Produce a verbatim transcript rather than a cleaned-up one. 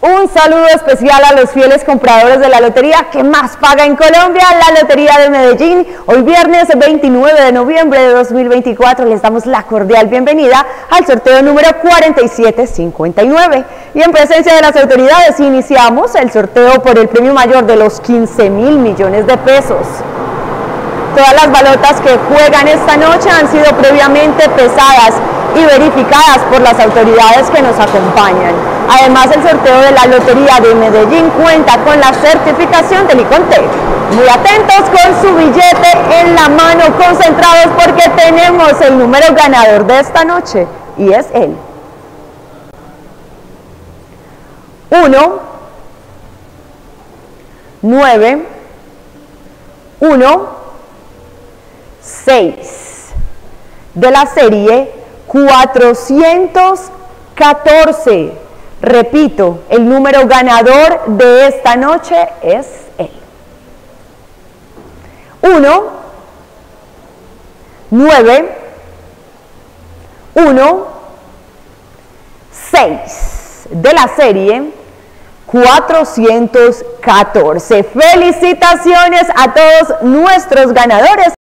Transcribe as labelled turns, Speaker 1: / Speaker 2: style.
Speaker 1: Un saludo especial a los fieles compradores de la lotería que más paga en Colombia, la Lotería de Medellín. Hoy viernes veintinueve de noviembre de dos mil veinticuatro les damos la cordial bienvenida al sorteo número cuarenta y siete cincuenta y nueve. Y en presencia de las autoridades iniciamos el sorteo por el premio mayor de los quince mil millones de pesos. Todas las balotas que juegan esta noche han sido previamente pesadas y verificadas por las autoridades que nos acompañan. Además, el sorteo de la Lotería de Medellín cuenta con la certificación del ICONTEC. Muy atentos con su billete en la mano, concentrados porque tenemos el número ganador de esta noche y es él. uno, nueve, uno, seis, de la serie cuatrocientos catorce. Repito, el número ganador de esta noche es él. uno, nueve, uno, seis, de la serie cuatrocientos catorce. Felicitaciones a todos nuestros ganadores.